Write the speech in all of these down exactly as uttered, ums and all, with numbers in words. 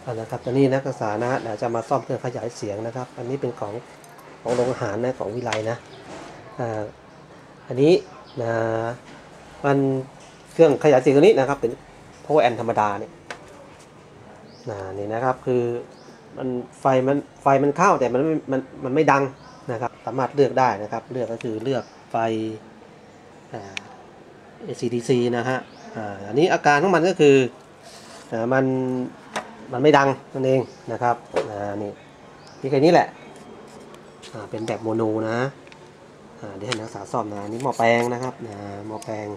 นะครับตอนนี้นักศึกษานะเดี๋ยวจะมาซ่อมเครื่องขยายเสียงนะครับ อันนี้เป็นของของโรงอาหารนะของวิไลนะอ่าอันนี้นะมันเครื่องขยายเสียงตัวนี้นะครับเป็น power amp ธรรมดาเนี่ยนะนี่นะครับคือมันไฟมันไฟมันเข้าแต่มันไม่มันมันไม่ดังนะครับสามารถเลือกได้นะครับเลือกก็คือเลือกไฟอ่า เอ ซี ดี ซี นะฮะอ่าอันนี้อาการของมันก็คืออ่ามันมันไม่ดังนั่นเองนะครับอ่านี่นี่แค่นี้แหละอ่าเป็นแบบโมโนนะอ่าเดี๋ยวให้นักศึกษาซ่อมนะนี่หม้อแปลงนะครับนะหม้อแปลง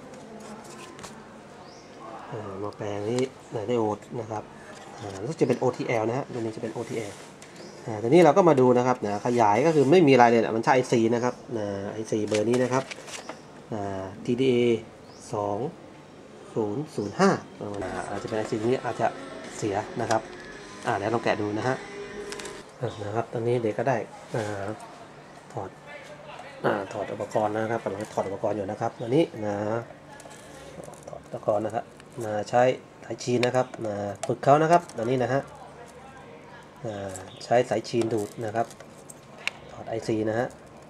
อ่าหม้อแปลงนี่ไดโอดนะครับอ่ารู้สึกจะเป็น โอ ที แอล นะฮะตัวนี้จะเป็น โอ ที แอล อ่าทีนี้เราก็มาดูนะครับนะขยายก็คือไม่มีอะไรเลยนะมันใช้ ไอ ซี นะครับนะ ไอ ซี เบอร์นี้นะครับอ่า ที ดี เอ สอง ศูนย์ ศูนย์ ห้าอาจจะเป็น ไอ ซี นี้อาจจะเสียนะครับอ่าเดี๋ยวลองแกะดูนะฮะนะครับตอนนี้เด็กก็ได้อ่าถอดอ่าถอดอุปกรณ์นะครับกำลังถอดอุปกรณ์อยู่นะครับตัวนี้นะถอดอุปกรณ์นะครับมาใช้สายชีนนะครับมาฝึกเขานะครับตัวนี้นะฮะใช้สายชีนดูดนะครับถอด ไอ ซี นะฮะ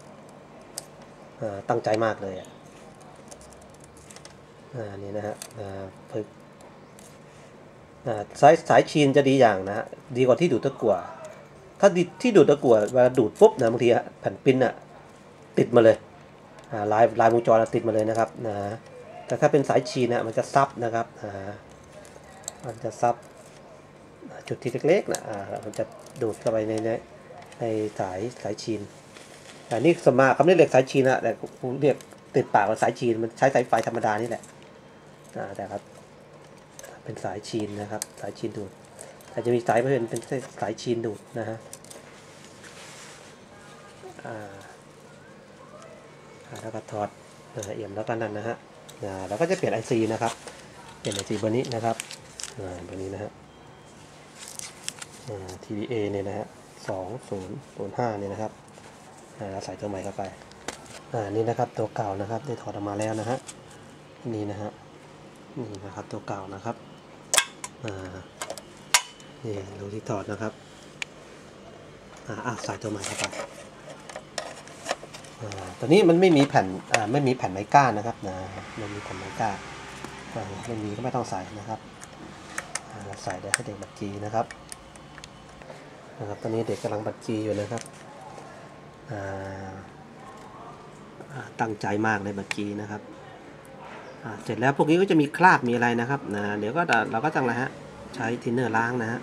ตั้งใจมากเลยอ่ะนี่นะฮะฝึกสายสายชีนจะดีอย่างนะฮะดีกว่าที่ดูดตะกั่วถ้าที่ดูดตะกั่วเวลาดูดปุ๊บนะบางทีแผ่นปิ้นอ่ะติดมาเลยลายลายวงจรติดมาเลยนะครับนะแต่ถ้าเป็นสายชีนนะมันจะซับนะครับมันจะซับจุดที่เล็กๆนะมันจะดูดเข้าไปในในสายสายชีนแต่นี่สมาคำนี้เรียกสายชีนนะแต่ผมเรียกติดปากว่าสายชีนมันใช้สายไฟธรรมดานี่แหละแต่ครับเป็นสายชีนนะครับสายชีนดูดแต่จะมีสายเป็นเป็นสายชีนดูดนะฮะแล้วก็ถอดเอี่ยมแล้วกันนั่นนะฮะแล้วก็จะเปลี่ยน ไอ ซี นะครับเปลี่ยน ไอ ซี เบอร์นี้นะครับเบอร์นี้นะฮะ ที ดี เอ เนี่ยนะฮะสอง ศูนย์ ศูนย์ ห้าเนี่ยนะครับเราใส่ตัวใหม่เข้าไปอ่านี่นะครับตัวเก่านะครับได้ถอดออกมาแล้วนะฮะนี่นะฮะนี่นะครับตัวเก่านะครับอ่านี่ดูที่ถอดนะครับอ่าใส่ตัวใหม่เข้าไปอ่าตัวนี้มันไม่มีแผ่นอ่าไม่มีแผ่นไม้ก้านนะครับนะไม่มีแผ่นไม้ก้านไม่มีก็ไม่ต้องใส่นะครับเราใส่ได้ให้เด็กบัดจีนะครับนะครับตอนนี้เด็กกำลังบัดจีอยู่นะครับตั้งใจมากเลยบัดจีนะครับเสร็จแล้วพวกนี้ก็จะมีคราบมีอะไรนะครับนะเดี๋ยวก็เราก็จังไรฮะใช้ทินเนอร์ล้างนะฮะ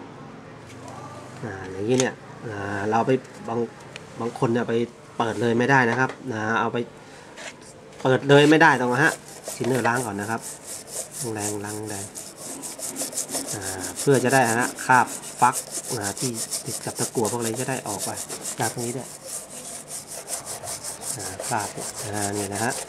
อย่างนี้เนี่ยเราไปบางบางคนเนี่ยไปเปิดเลยไม่ได้นะครับนะเอาไปเปิดเลยไม่ได้ต้องนะฮะทินเนอร์ล้างก่อนนะครับแรงล้างแรงเพื่อจะได้นะคราบฟักที่ติดกับตะกั่วพวกอะไรจะได้ออกไปจากตรงนี้ด้วยคราบนี่นะฮะ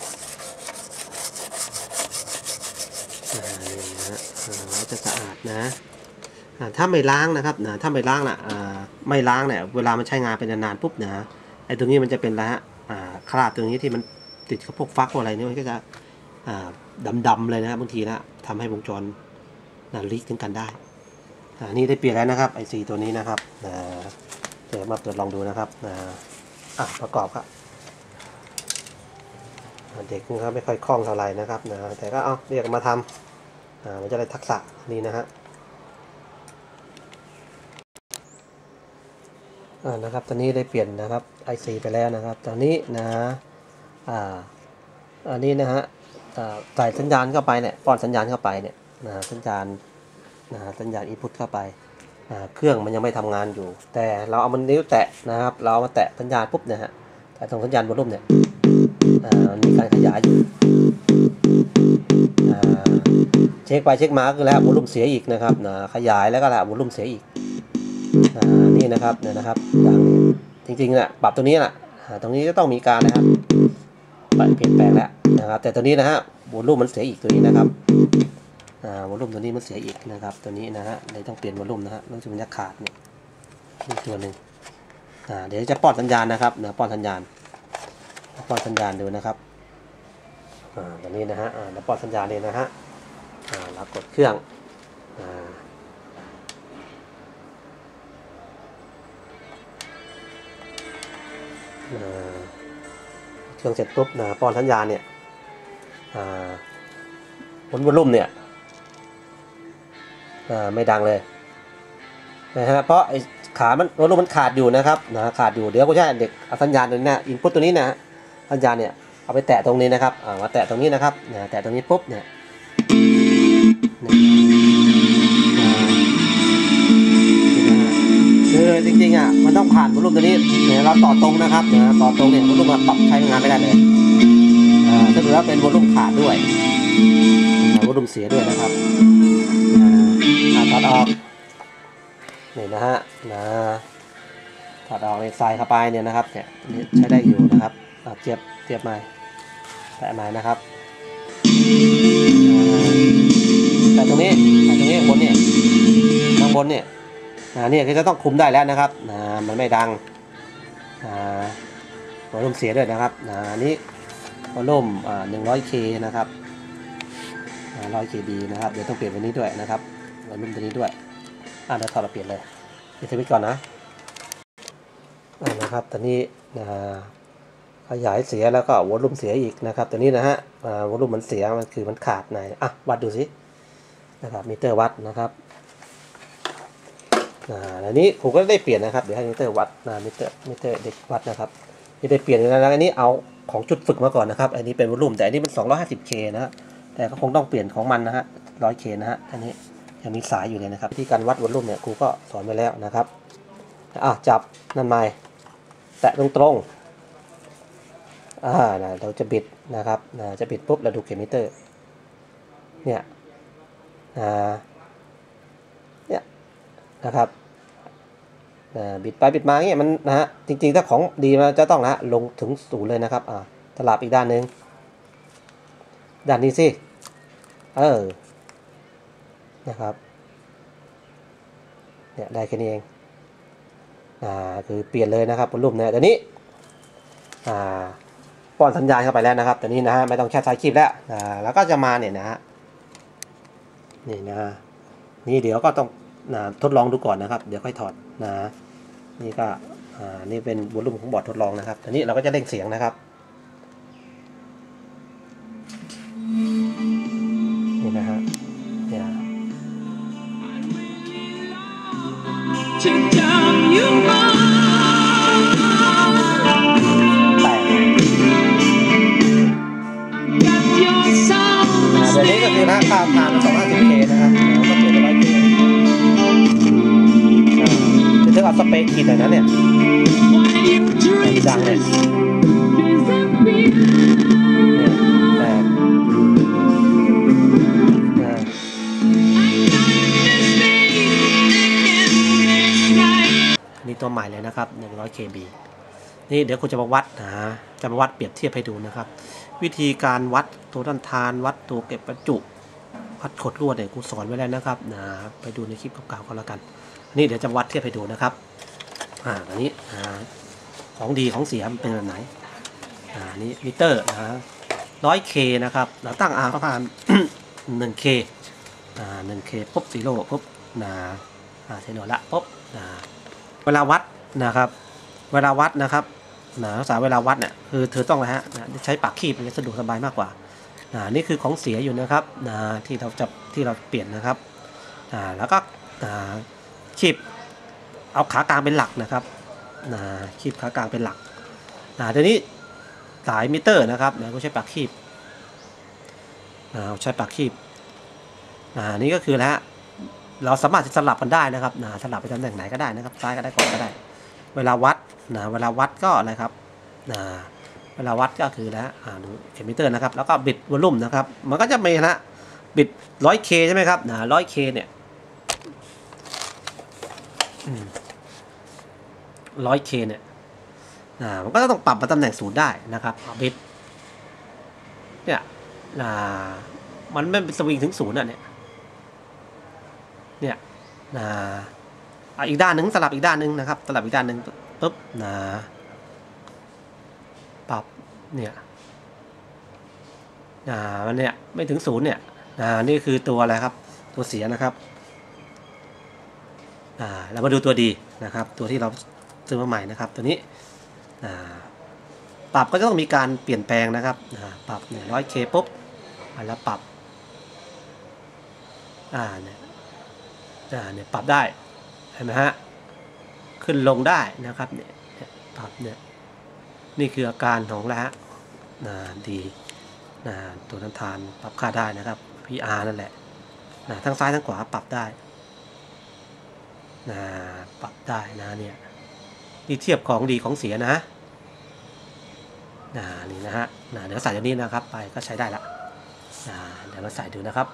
นี่นะฮะจะสะอาดนะถ้าไม่ล้างนะครับนะถ้าไม่ล้างน่ะไม่ล้างเนี่ยเวลามันใช้งานเป็นนานๆปุ๊บนะไอ้ตรงนี้มันจะเป็นแล้วฮะคราบตรงนี้ที่มันติดกับพวกฟักพวกอะไรนี่มันก็จะดำๆเลยนะบางทีนะทำให้วงจรลีกถึงกันได้นี่ได้เปลี่ยนแล้วนะครับไอซีตัวนี้นะครับเดี๋ยวมาเปิดลองดูนะครับอ่ะประกอบครับเด็กเขาไม่ค่อยคล่องเท่าไหร่นะครับนะแต่ก็เอาเรียกมาทำมันจะได้ทักษะนี่นะฮะนะครับตอนนี้ได้เปลี่ยนนะครับไอซีไปแล้วนะครับตอนนี้นะอ่าอันนี้นะฮะใส่สัญญาณเข้าไปเนี่ยป้อนสัญญาณเข้าไปเนี่ยนะสัญญาณนะสัญญาณอินพุตเข้าไปเครื่องมันยังไม่ทำงานอยู่แต่เราเอามันนิ้วแตะนะครับเราเอามาแตะสัญญาณปุ๊บเนี่ยฮะแต่ตรงสัญญาณวอลลุ่มเนี่ยมันมีการขยายอยู่เช็คไปเช็คมาคือแล้ววอลลุ่มเสียอีกนะครับนะขยายแล้วก็แล้ววอลลุ่มเสียอีกนี่นะครับเนี่ยนะครับจริงๆนะปรับตัวนี้แหละตรงนี้ก็ต้องมีการนะครับเปลี่ยนแปลงแล้วนะครับแต่ตัวนี้นะฮะวอลลุ่มมันเสียอีกตัวนี้นะครับวอลลุ่มตัวนี้มันเสียอีกนะครับตัวนี้นะฮะเลยต้องเปลี่ยนวอลลุ่มนะฮะรู้สึกมันจะขาดเนี่ยนี่ตัวหนึ่งเดี๋ยวจะป้อนสัญญาณนะครับนะป้อนสัญญาณป้อนสัญญาณดูนะครับตัวนี้นะฮะแล้วป้อนสัญญาณเลยนะฮะเรากดเครื่องเครื่องเสร็จปุ๊บนะป้อนสัญญาณเนี่ยผลวอลลุ่มเนี่ยไม่ดังเลยนะฮะเพราะไอ้ขามันวอลลุ่มมันขาดอยู่นะครับนะขาดอยู่เดี๋ยวก็จะเด็กสัญญาณตัวนี้นะอินพุตตัวนี้นะสัญญาณเนี่ยเอาไปแตะตรงนี้นะครับมาแตะตรงนี้นะครับนะแตะตรงนี้ปุ๊บเนี่ยคือจริงๆอ่ะมันต้องผ่านวอลลุ่มตัวนี้เนี่ยเราต่อตรงนะครับนะต่อตรงเนี่ยวอลลุ่มมาปรับใช้งานไม่ได้เลยถ้าดูแล้วเป็นวอลลุ่มขาดด้วยวอลลุ่มเสียด้วยนะครับถอดออกนี่นะฮะนะถอดออกในใส่เข้าไปเนี่ยนะครับเนี่ยใช้ได้อยู่นะครับเทียบเทียบใหม่แตะใหม่นะครับแต่ตรงนี้แต่ตรงนี้บนเนี่ยข้างบนเนี่ยนะนี่คือจะต้องคุมได้แล้วนะครับนะมันไม่ดังวอลลุ่มเสียด้วยนะครับนะนี้วอลลุ่มหนึ่งร้อยเคนะครับร้อยเคบีนะครับเดี๋ยวต้องเปลี่ยนตัวนี้ด้วยนะครับวอลลุ่มตัวนี้ด้วยอ่าเดี๋ยวถอดเราเปลี่ยนเลยปิดสวิตช์ก่อนนะอ่านะครับตอนนี้นะขยายเสียแล้วก็วอลลุ่มเสียอีกนะครับตัวนี้นะฮะวอลลุ่มมันเสียมันคือมันขาดในอ่ะวัดดูสินะครับมิเตอร์วัดนะครับอ่าอันนี้ผมก็ได้เปลี่ยนนะครับเดี๋ยวให้มิเตอร์วัดนะมิเตอร์มิเตอร์เด็กวัดนะครับที่ได้เปลี่ยนแล้วอันนี้เอาของจุดฝึกมาก่อนนะครับอันนี้เป็นวอลลุ่มแต่อันนี้มันสองร้อยห้าสิบเคนะแต่ก็คงต้องเปลี่ยนของมันนะฮะหนึ่งร้อยเคนะฮะอันนี้ยังมีสายอยู่เลยนะครับที่การวัดวอลลุ่มเนี่ยครูก็สอนไปแล้วนะครับอ่ะจับนั่นไม้แตะตรงตรงอ่านะเราจะบิดนะครับนะจะบิดปุ๊บเราดูเข็มมิเตอร์เนี่ยนะเนี่ยนะครับนะบิดไปบิดมาเงี้ยมันนะฮะจริงๆถ้าของดีมันจะต้องนะลงถึงศูนย์เลยนะครับอ่าสลับอีกด้านหนึ่งด้านนี้สิเออนะครับเนี่ยได้แค่นี้เองอ่าคือเปลี่ยนเลยนะครับบนรูปเนี่ยตอนนี้อ่าป้อนสัญญาณเข้าไปแล้วนะครับตอนนี้นะฮะไม่ต้องแค่ใช้คลิปแล้วอ่าแล้วก็จะมาเนี่ยนะฮะนี่นะนี่เดี๋ยวก็ต้องนะทดลองดูก่อนนะครับเดี๋ยวค่อยถอดนะนี่ก็อ่านี่เป็นวอลลุ่มของบอร์ดทดลองนะครับตอนนี้เราก็จะเร่งเสียงนะครับนี่นะฮะเนี่ยแต่เดี๋ยวนี้ก็คือนะค่าผ่านสองร้อยห้าสิบเคนะครับก็เปลี่ยนเป็นร้อยเคจะถึงเอาสเปคขีดหน่อยนะเนี่ยดังเลยนี่ตัวใหม่เลยนะครับหนึ่งร้อยเคบีนี่เดี๋ยวคุณจะมาวัดนะจะมาวัดเปรียบเทียบให้ดูนะครับวิธีการวัดตัวต้านทานวัดตัวเก็บประจุวัดขดลวดเนี่ยกูสอนไว้แล้วนะครับนะไปดูในคลิปเก่าๆก็แล้วกันนี่เดี๋ยวจะวัดเทียบให้ดูนะครับอ่าอันนี้อ่าของดีของเสียมันเป็นแบบไหนอ่านี่มิเตอร์นะร้อยเคนะครับเราตั้งอาประมาณหนึ่งเคอ่าหนึ่งเคปุ๊บซีโร่ปุ๊บนะอ่าเทโนละปุ๊บนะเวลาวัดนะครับเวลาวัดนะครับนะภาษาเวลาวัดเนี่ยคือเธอต้องนะฮะใช้ปากคีบมันจะสะดวกสบายมากกว่านะนี่คือของเสียอยู่นะครับนะที่เราจับที่เราเปลี่ยนนะครับนะแล้วก็นะคีบเอาขากลางเป็นหลักนะครับนะคีบขากลางเป็นหลักนะทีนี้สายมิเตอร์นะครับนะก็ใช้ปากคีบนะใช้ปากคีบนะนี่ก็คือนะฮะเราสามารถสลับกันได้นะครับนะสลับไปตำแหน่งไหนก็ได้นะครับซ้ายก็ได้ขวาก็ได้เวลาวัดนะเวลาวัดก็อะไรครับนะเวลาวัดก็คือนะอ่าดูเข็มมิเตอร์นะครับแล้วก็บิดวอลลุ่มนะครับมันก็จะมีนะบิด ร้อยเค ใช่ไหมครับนะ ร้อยเค เนี่ย ร้อยเค เนี่ยนะมันก็ต้องปรับมาตำแหน่งศูนย์ได้นะครับบิดเนี่ยนะมันไม่สวิงถึงศูนย์อ่ะเนี่ยเนี่ยนะอีกด้านหนึ่งสลับอีกด้านหนึ่งนะครับสลับอีกด้านหนึ่งปุ๊บนะปรับเนี่ยนะมันเนี่ยไม่ถึงศูนย์เนี่ยนะนี่คือตัวอะไรครับตัวเสียนะครับอ่าเรามาดูตัวดีนะครับตัวที่เราซื้อมาใหม่นะครับตัวนี้อ่าปรับก็จะต้องมีการเปลี่ยนแปลงนะครับปรับ หนึ่งร้อยเค ปุ๊บแล้วปรับอ่าเนี่ยอ่าเนี่ยปรับได้เห็นไหมฮะขึ้นลงได้นะครับเนี่ยปรับเนี่ยนี่คืออาการของแล้วนะดีนะตัวน้ำตาลปรับค่าได้นะครับ พี อาร์ นั่นแหละนะทั้งซ้ายทั้งขวาปรับได้นะปรับได้นะเนี่ยนี่เทียบของดีของเสียนะนะนี่นะฮะนะเดี๋ยวใส่ตัวนี้นะครับไปก็ใช้ได้ละนะเดี๋ยวมาใส่ดูนะครับ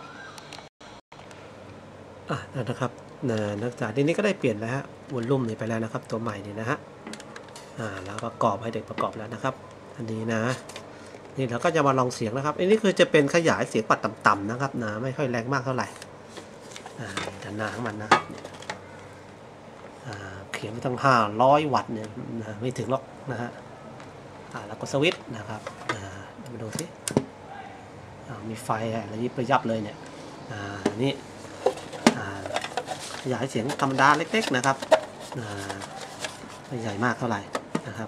อ่ะนะครับนะนักศึกษาทีนี้ก็ได้เปลี่ยนแล้วฮะวอลลุ่มนี่ไปแล้วนะครับตัวใหม่นี่นะฮะอ่าแล้วประกอบให้เด็กประกอบแล้วนะครับอันนี้นะนี่เราก็จะมาลองเสียงนะครับอันนี้คือจะเป็นขยายเสียงปัดต่ำๆนะครับนะไม่ค่อยแรงมากเท่าไหร่อ่าด้านหน้าของมันนะครับอ่าเขียนไม่ต้องห้าร้อยวัตต์เนี่ยนะไม่ถึงหรอกนะฮะอ่าแล้วก็สวิตช์นะครับอ่ามาดูสิอ่ามีไฟอะไรยิบระยับเลยเนี่ยอ่านี่อ่าขยายเสียงธรรมดาเล็กๆนะครับอ่าไม่ใหญ่มากเท่าไหร่นะครับ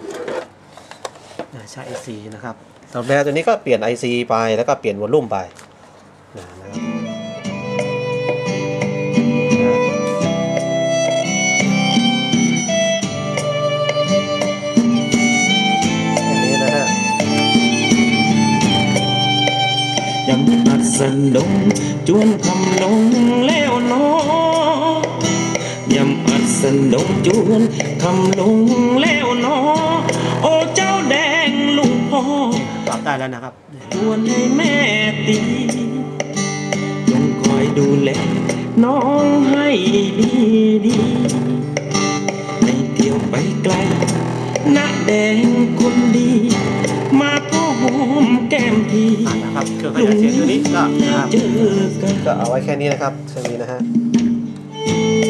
ใช้ ไอ ซี นะครับสำหรับตัวนี้ก็เปลี่ยน ไอ ซี ไปแล้วก็เปลี่ยนวอลลุ่มไปนะครับอันนี้นะฮะยังอัดสันดงจวนคำลงแล้วเนาะยำอัดสันดงจวนคำลงแล้วเนาะโอ้เจ้าแดงลุงพ่อปรับได้แล้วนะครับชวนให้แม่ตีจงคอยดูแลน้องให้ดีดีในเที่ยวไปไกลนักแดงคนดีมาพ่อหอมแก้มทีนะครับเครื่องขยายเสียงตัวนี้ก็นะครับก็เอาไว้แค่นี้นะครับเครื่องนี้นะฮะ